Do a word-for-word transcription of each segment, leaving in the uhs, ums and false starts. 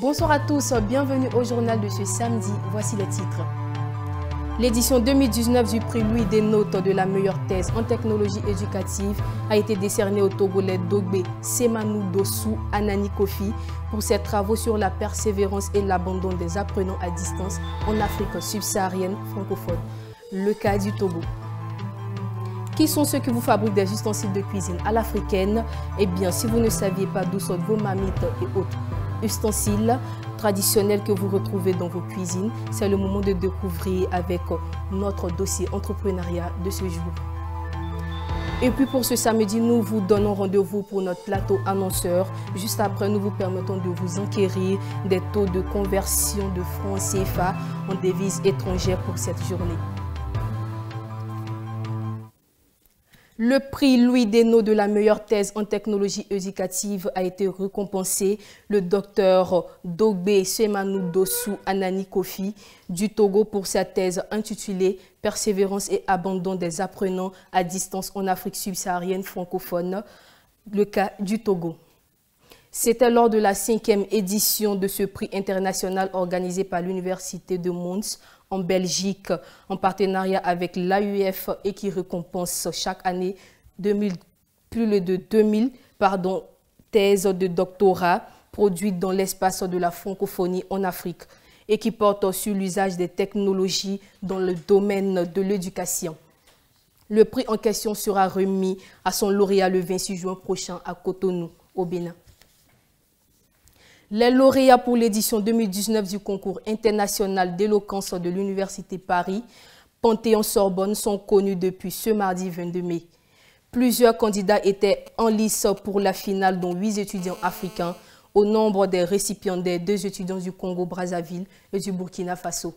Bonsoir à tous, bienvenue au journal de ce samedi. Voici les titres. L'édition deux mille dix-neuf du prix Louis Desnotes de la meilleure thèse en technologie éducative a été décernée au Togolais Dogbe Semanou Dossou Anani Kofi pour ses travaux sur la persévérance et l'abandon des apprenants à distance en Afrique subsaharienne francophone, le cas du Togo. Qui sont ceux qui vous fabriquent des ustensiles de cuisine à l'africaine? Eh bien, si vous ne saviez pas d'où sortent vos mamites et autres ustensiles traditionnels que vous retrouvez dans vos cuisines, c'est le moment de découvrir avec notre dossier entrepreneuriat de ce jour. Et puis pour ce samedi, nous vous donnons rendez-vous pour notre plateau annonceur. Juste après, nous vous permettons de vous enquérir des taux de conversion de francs C F A en devises étrangères pour cette journée. Le prix Louis Desnotes de la meilleure thèse en technologie éducative a été récompensé. Le docteur Dogbe Semanou Dossou Anani Kofi du Togo pour sa thèse intitulée « Persévérance et abandon des apprenants à distance en Afrique subsaharienne francophone », le cas du Togo. C'était lors de la cinquième édition de ce prix international organisé par l'Université de Mons en Belgique, en partenariat avec l'A U F et qui récompense chaque année deux mille, plus de deux mille pardon, thèses de doctorat produites dans l'espace de la francophonie en Afrique et qui portent sur l'usage des technologies dans le domaine de l'éducation. Le prix en question sera remis à son lauréat le vingt-six juin prochain à Cotonou, au Bénin. Les lauréats pour l'édition deux mille dix-neuf du concours international d'éloquence de l'Université Paris, Panthéon-Sorbonne, sont connus depuis ce mardi vingt-deux mai. Plusieurs candidats étaient en lice pour la finale, dont huit étudiants africains, au nombre des récipiendaires, deux étudiants du Congo-Brazzaville et du Burkina Faso.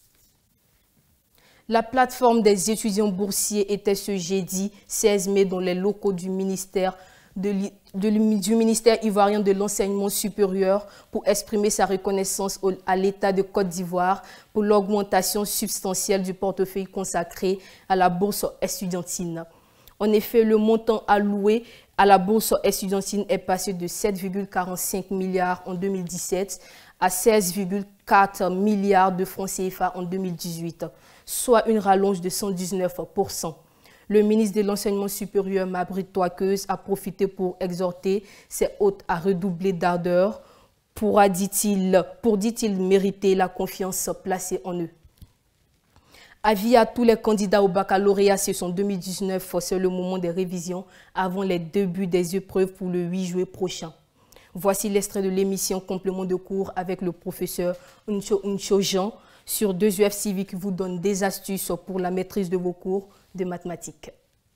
La plateforme des étudiants boursiers était ce jeudi seize mai dans les locaux du ministère De, de, du ministère ivoirien de l'enseignement supérieur pour exprimer sa reconnaissance au, à l'État de Côte d'Ivoire pour l'augmentation substantielle du portefeuille consacré à la bourse estudiantine. En effet, le montant alloué à la bourse estudiantine est passé de sept virgule quarante-cinq milliards en deux mille dix-sept à seize virgule quatre milliards de francs C F A en deux mille dix-huit, soit une rallonge de cent dix-neuf pour cent. Le ministre de l'Enseignement supérieur, Mabrit Touakeuse, a profité pour exhorter ses hôtes à redoubler d'ardeur pour, dit-il, pour, dit-il, mériter la confiance placée en eux. Avis à tous les candidats au baccalauréat saison deux mille dix-neuf, c'est le moment des révisions avant les débuts des épreuves pour le huit juillet prochain. Voici l'extrait de l'émission Complément de cours avec le professeur Uncho Uncho Jean sur deux U F Civique qui vous donne des astuces pour la maîtrise de vos cours de mathématiques.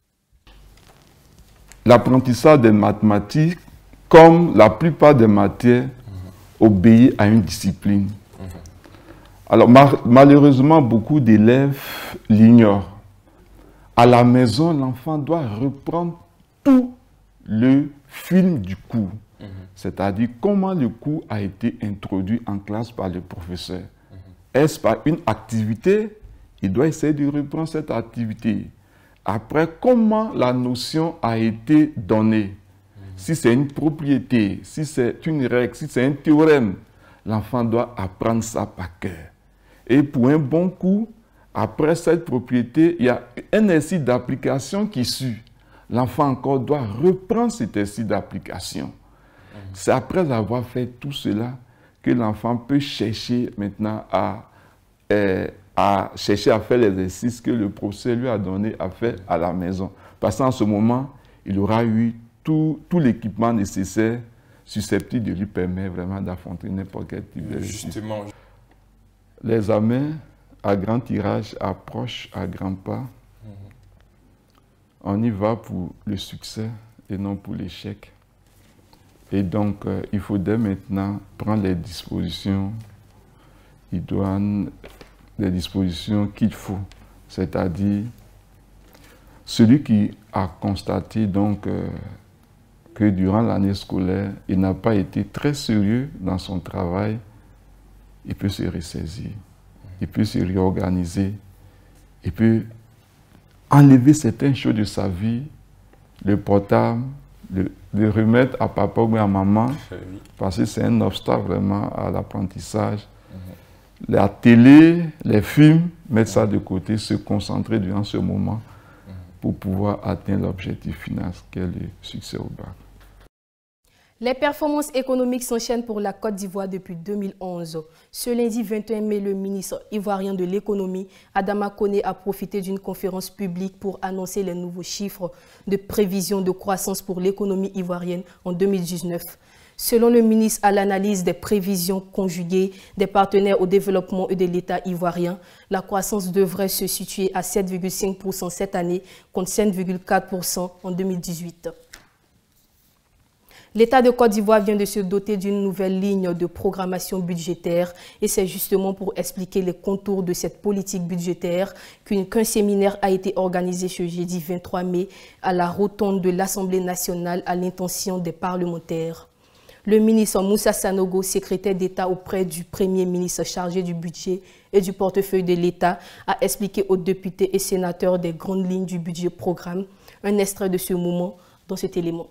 L'apprentissage des mathématiques, comme la plupart des matières, mmh. obéit à une discipline. Mmh. Alors malheureusement, beaucoup d'élèves l'ignorent. À la maison, l'enfant doit reprendre tout le film du cours, mmh. c'est-à-dire comment le cours a été introduit en classe par le professeur. Mmh. Est-ce par une activité? Il doit essayer de reprendre cette activité. Après, comment la notion a été donnée. Mmh. Si c'est une propriété, si c'est une règle, si c'est un théorème, l'enfant doit apprendre ça par cœur. Et pour un bon coup, après cette propriété, il y a un exercice d'application qui suit. L'enfant encore doit reprendre cet exercice d'application. Mmh. C'est après avoir fait tout cela que l'enfant peut chercher maintenant à... Euh, à chercher à faire l'exercice que le professeur lui a donné à faire à la maison. Parce qu'en ce moment, il aura eu tout, tout l'équipement nécessaire susceptible de lui permettre vraiment d'affronter n'importe quel type d'exercice. Justement. L'examen à grand tirage approche à grands pas. Mm-hmm. On y va pour le succès et non pour l'échec. Et donc, euh, il faut dès maintenant prendre les dispositions idoines, des dispositions qu'il faut, c'est-à-dire celui qui a constaté donc euh, que durant l'année scolaire, il n'a pas été très sérieux dans son travail, il peut se ressaisir, il peut se réorganiser, il peut enlever certaines choses de sa vie, le portable, le, de remettre à papa ou à maman, parce que c'est un obstacle vraiment à l'apprentissage. Mm-hmm. La télé, les films, mettre mm-hmm. ça de côté, se concentrer durant ce moment mm-hmm. pour pouvoir atteindre l'objectif final, qui est le succès au bac. Les performances économiques s'enchaînent pour la Côte d'Ivoire depuis deux mille onze. Ce lundi vingt et un mai, le ministre ivoirien de l'économie, Adama Koné, a profité d'une conférence publique pour annoncer les nouveaux chiffres de prévision de croissance pour l'économie ivoirienne en deux mille dix-neuf. Selon le ministre, à l'analyse des prévisions conjuguées des partenaires au développement et de l'État ivoirien, la croissance devrait se situer à sept virgule cinq pour cent cette année contre cinq virgule quatre pour cent en deux mille dix-huit. L'État de Côte d'Ivoire vient de se doter d'une nouvelle ligne de programmation budgétaire et c'est justement pour expliquer les contours de cette politique budgétaire qu'un séminaire a été organisé ce jeudi vingt-trois mai à la rotonde de l'Assemblée nationale à l'intention des parlementaires. Le ministre Moussa Sanogo, secrétaire d'État auprès du Premier ministre chargé du budget et du portefeuille de l'État, a expliqué aux députés et sénateurs des grandes lignes du budget programme. Un extrait de ce moment dans cet élément.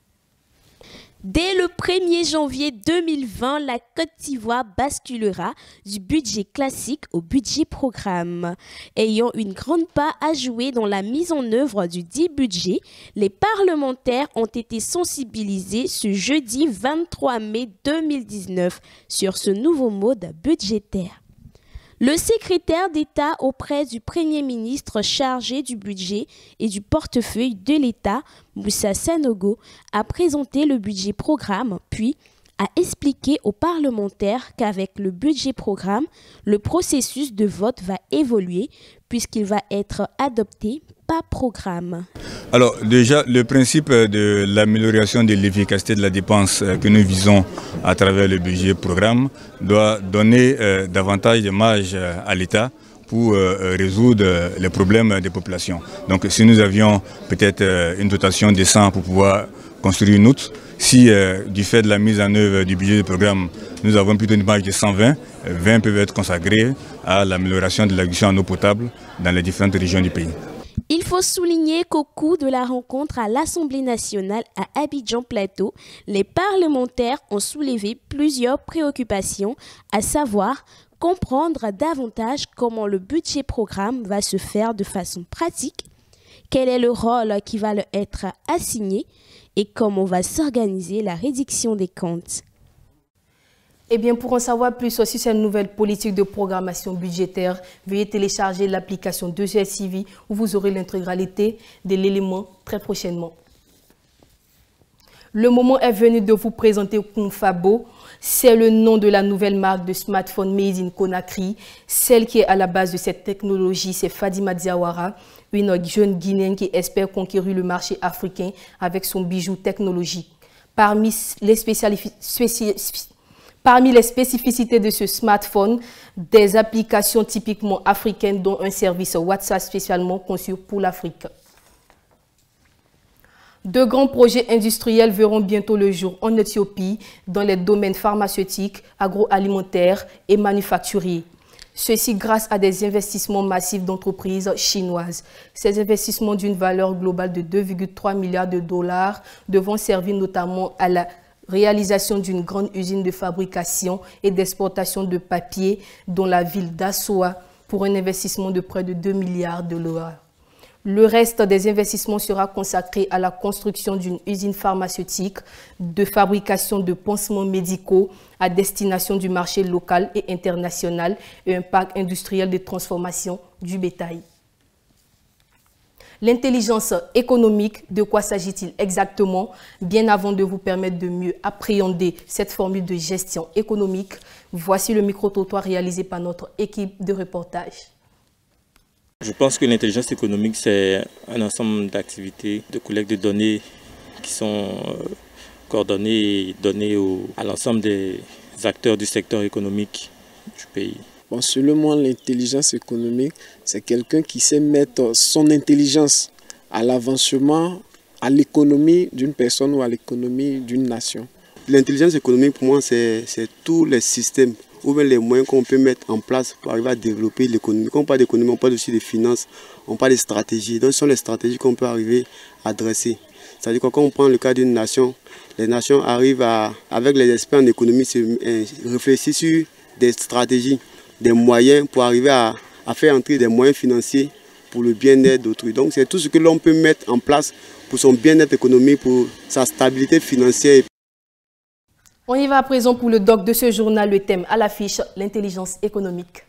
Dès le premier janvier deux mille vingt, la Côte d'Ivoire basculera du budget classique au budget programme. Ayant une grande part à jouer dans la mise en œuvre du dit budget, les parlementaires ont été sensibilisés ce jeudi vingt-trois mai deux mille dix-neuf sur ce nouveau mode budgétaire. Le secrétaire d'État auprès du Premier ministre chargé du budget et du portefeuille de l'État, Moussa Sanogo, a présenté le budget programme, puis a expliqué aux parlementaires qu'avec le budget programme, le processus de vote va évoluer puisqu'il va être adopté par programme. Alors déjà, le principe de l'amélioration de l'efficacité de la dépense que nous visons à travers le budget programme doit donner euh, davantage de marge à l'État pour euh, résoudre les problèmes des populations. Donc si nous avions peut-être euh, une dotation de cent pour pouvoir construire une autre, si euh, du fait de la mise en œuvre du budget du programme, nous avons plutôt une marge de cent vingt, vingt peuvent être consacrés à l'amélioration de l'accès en eau potable dans les différentes régions du pays. Il faut souligner qu'au cours de la rencontre à l'Assemblée nationale à Abidjan-Plateau, les parlementaires ont soulevé plusieurs préoccupations, à savoir comprendre davantage comment le budget programme va se faire de façon pratique, quel est le rôle qui va leur être assigné et comment va s'organiser la réduction des comptes. Eh bien, pour en savoir plus sur cette nouvelle politique de programmation budgétaire, veuillez télécharger l'application deux S I V où vous aurez l'intégralité de l'élément très prochainement. Le moment est venu de vous présenter Kumfabo. C'est le nom de la nouvelle marque de smartphone Made in Conakry. Celle qui est à la base de cette technologie, c'est Fadima Diawara, une jeune Guinéenne qui espère conquérir le marché africain avec son bijou technologique. Parmi les spécialités... Parmi les spécificités de ce smartphone, des applications typiquement africaines dont un service WhatsApp spécialement conçu pour l'Afrique. De grands projets industriels verront bientôt le jour en Éthiopie dans les domaines pharmaceutiques, agroalimentaires et manufacturiers. Ceci grâce à des investissements massifs d'entreprises chinoises. Ces investissements d'une valeur globale de deux virgule trois milliards de dollars devront servir notamment à la réalisation d'une grande usine de fabrication et d'exportation de papier dans la ville d'Assoa pour un investissement de près de deux milliards de dollars. Le reste des investissements sera consacré à la construction d'une usine pharmaceutique de fabrication de pansements médicaux à destination du marché local et international et un parc industriel de transformation du bétail. L'intelligence économique, de quoi s'agit-il exactement? Bien avant de vous permettre de mieux appréhender cette formule de gestion économique, voici le micro-trottoir réalisé par notre équipe de reportage. Je pense que l'intelligence économique, c'est un ensemble d'activités, de collecte de données qui sont coordonnées et données au, à l'ensemble des acteurs du secteur économique du pays. Bon, selon moi, l'intelligence économique, c'est quelqu'un qui sait mettre son intelligence à l'avancement, à l'économie d'une personne ou à l'économie d'une nation. L'intelligence économique, pour moi, c'est tous les systèmes ou bien les moyens qu'on peut mettre en place pour arriver à développer l'économie. Quand on parle d'économie, on parle aussi de finances, on parle de stratégies. Donc ce sont les stratégies qu'on peut arriver à dresser. C'est-à-dire que quand on prend le cas d'une nation, les nations arrivent à, avec les experts en économie, se réfléchir sur des stratégies, des moyens pour arriver à, à faire entrer des moyens financiers pour le bien-être d'autrui. Donc c'est tout ce que l'on peut mettre en place pour son bien-être économique, pour sa stabilité financière. On y va à présent pour le doc de ce journal, le thème à l'affiche, l'intelligence économique.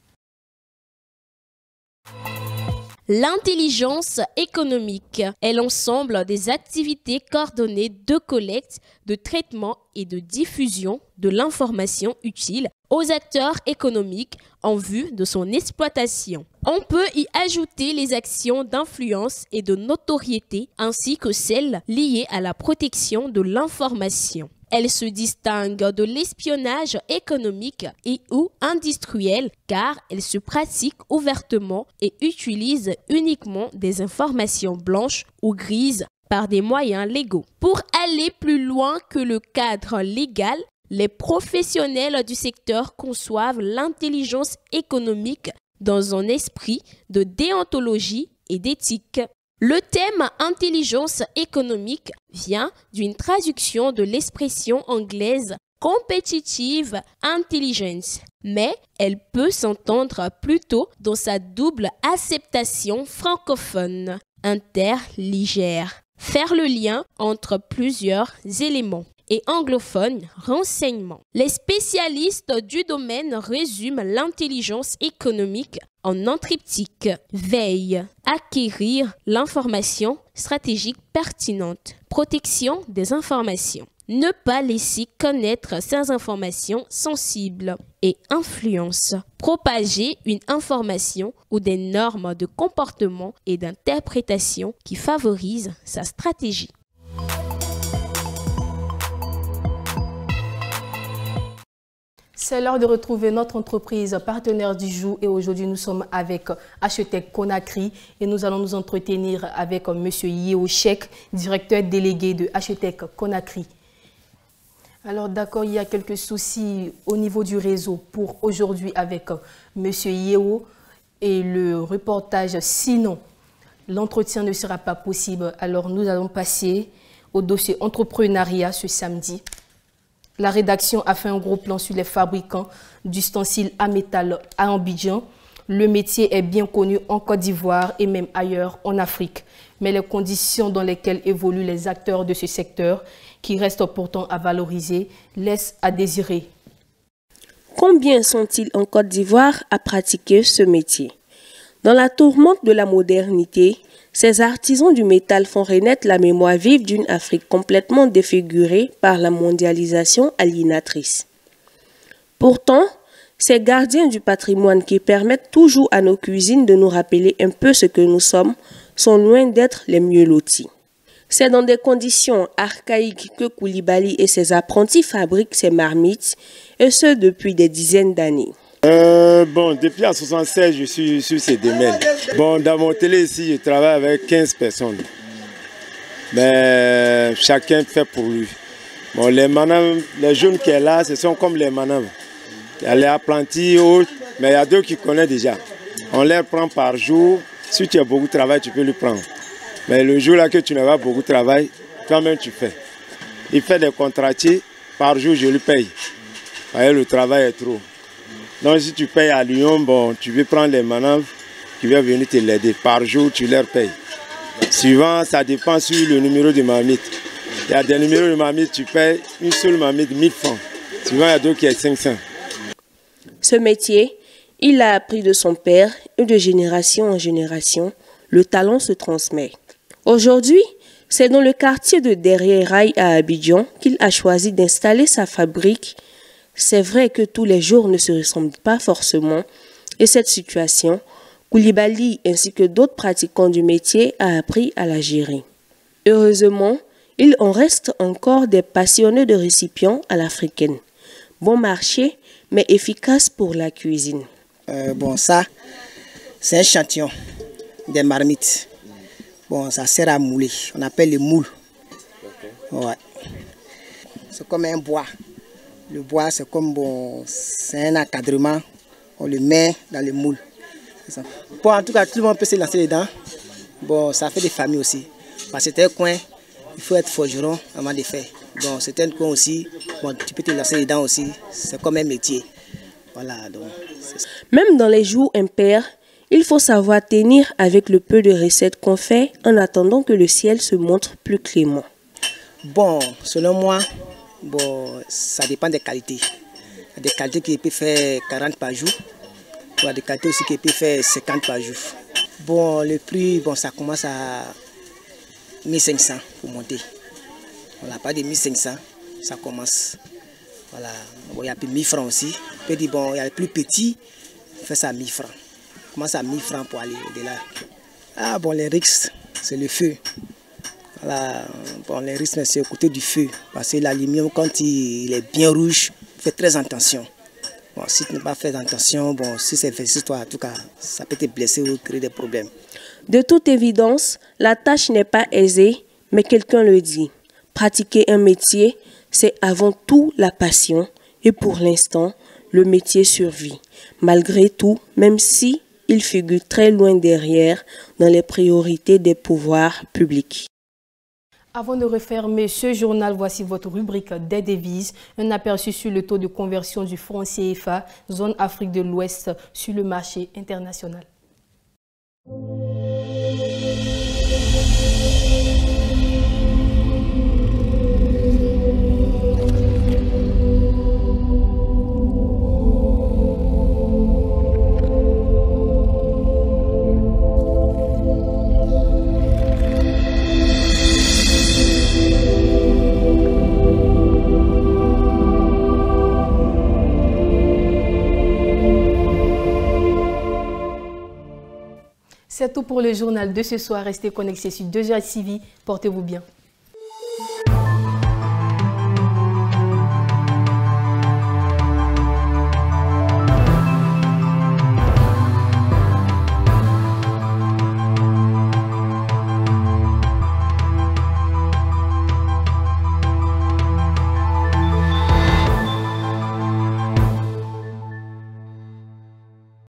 L'intelligence économique est l'ensemble des activités coordonnées de collecte, de traitement et de diffusion de l'information utile aux acteurs économiques en vue de son exploitation. On peut y ajouter les actions d'influence et de notoriété ainsi que celles liées à la protection de l'information. Elle se distingue de l'espionnage économique et ou industriel car elle se pratique ouvertement et utilise uniquement des informations blanches ou grises par des moyens légaux. Pour aller plus loin que le cadre légal, les professionnels du secteur conçoivent l'intelligence économique dans un esprit de déontologie et d'éthique. Le thème intelligence économique vient d'une traduction de l'expression anglaise competitive intelligence, mais elle peut s'entendre plutôt dans sa double acceptation francophone, interligère, faire le lien entre plusieurs éléments, et anglophone, renseignement. Les spécialistes du domaine résument l'intelligence économique en un triptyque. Veille, acquérir l'information stratégique pertinente. Protection des informations. Ne pas laisser connaître ces informations sensibles. Et influence. Propager une information ou des normes de comportement et d'interprétation qui favorisent sa stratégie. C'est l'heure de retrouver notre entreprise partenaire du jour et aujourd'hui nous sommes avec Achetec Conakry et nous allons nous entretenir avec M. Yeo Cheikh, directeur délégué de Achetec Conakry. Alors d'accord, il y a quelques soucis au niveau du réseau pour aujourd'hui avec M. Yeo et le reportage, sinon l'entretien ne sera pas possible. Alors nous allons passer au dossier entrepreneuriat ce samedi. La rédaction a fait un gros plan sur les fabricants d'ustensiles à métal à Abidjan. Le métier est bien connu en Côte d'Ivoire et même ailleurs en Afrique. Mais les conditions dans lesquelles évoluent les acteurs de ce secteur, qui restent pourtant à valoriser, laissent à désirer. Combien sont-ils en Côte d'Ivoire à pratiquer ce métier? Dans la tourmente de la modernité, ces artisans du métal font renaître la mémoire vive d'une Afrique complètement défigurée par la mondialisation aliénatrice. Pourtant, ces gardiens du patrimoine qui permettent toujours à nos cuisines de nous rappeler un peu ce que nous sommes sont loin d'être les mieux lotis. C'est dans des conditions archaïques que Koulibaly et ses apprentis fabriquent ces marmites, et ce depuis des dizaines d'années. Euh, bon, depuis en soixante-seize, je suis sur ces domaines. Bon, dans mon télé ici, je travaille avec quinze personnes. Mais chacun fait pour lui. Bon, les manaves, les jeunes qui sont là, ce sont comme les manaves. Il y a les apprentis, autres, mais il y a deux qui connaissent déjà. On les prend par jour. Si tu as beaucoup de travail, tu peux les prendre. Mais le jour là que tu n'as pas beaucoup de travail, toi-même tu fais. Il fait des contratiers, par jour je lui paye. Voyez, le travail est trop. Donc si tu payes à Lyon, bon, tu veux prendre les manœuvres qui vont venir te l'aider. Par jour, tu leur payes. Suivant, ça dépend sur le numéro de marmite. Il y a des numéros de marmite, tu payes une seule marmite mille francs. Suivant, il y a d'autres qui est cinq cents. Ce métier, il l'a appris de son père et de génération en génération, le talent se transmet. Aujourd'hui, c'est dans le quartier de Derrière Rail à Abidjan qu'il a choisi d'installer sa fabrique. C'est vrai que tous les jours ne se ressemblent pas forcément et cette situation, Koulibaly ainsi que d'autres pratiquants du métier a appris à la gérer. Heureusement, il en reste encore des passionnés de récipients à l'africaine. Bon marché, mais efficace pour la cuisine. Euh, bon, ça, c'est un échantillon des marmites. Bon, ça sert à mouler. On appelle le moule. Okay. Ouais. C'est comme un bois. Le bois, c'est comme bon, c'est un encadrement. On le met dans le moule. Bon, en tout cas, tout le monde peut se lancer dedans. Bon, ça fait des familles aussi. Parce que c'est un coin, il faut être forgeron avant de faire. Bon, c'est un coin aussi, bon, tu peux te lancer dedans aussi. C'est comme un métier. Voilà, donc. Même dans les jours impairs, il faut savoir tenir avec le peu de recettes qu'on fait en attendant que le ciel se montre plus clément. Bon, selon moi, bon, ça dépend des qualités. Il y a des qualités qui peuvent faire quarante par jour. Il y a des qualités aussi qui peuvent faire cinquante par jour. Bon, le prix, bon, ça commence à mille cinq cents pour monter. On n'a pas de mille cinq cents, ça commence. Voilà. Bon, il y a plus mille francs aussi. On peut dire, bon, il y a les plus petits, on fait ça à mille francs. On commence à mille francs pour aller au-delà. Ah bon, les risques, c'est le feu. Voilà. Bon, les risques, c'est au côté du feu. Parce que l'aluminium, quand il est bien rouge, fais très attention. Bon, si tu n'as pas fait attention, bon, si c'est fait sur toi, en tout cas, ça peut te blesser ou créer des problèmes. De toute évidence, la tâche n'est pas aisée, mais quelqu'un le dit. Pratiquer un métier, c'est avant tout la passion. Et pour l'instant, le métier survit. Malgré tout, même si il figure très loin derrière dans les priorités des pouvoirs publics. Avant de refermer ce journal, voici votre rubrique des devises. Un aperçu sur le taux de conversion du franc C F A, zone Afrique de l'Ouest, sur le marché international. C'est tout pour le journal de ce soir. Restez connectés sur deux G T V. Portez-vous bien.